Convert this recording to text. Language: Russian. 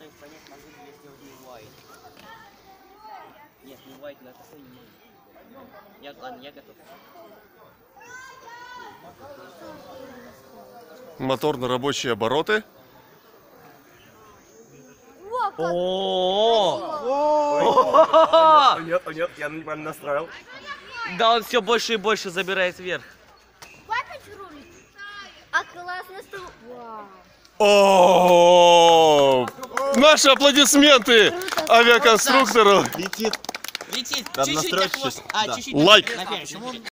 пытаюсь понять, могу ли я сделать не white. Нет, не white, на такой не могу. Ладно, я готов. Моторно-рабочие обороты. Нет, я неправильно настроил. Да, он все больше и больше забирает вверх. Хватит рулить? А классно, что... Вау. О, наши аплодисменты авиаконструктору. Летит. Летит. Надо Чуть-чуть настроить на хвост. сейчас. А, Да. чуть-чуть Лайк. наперед.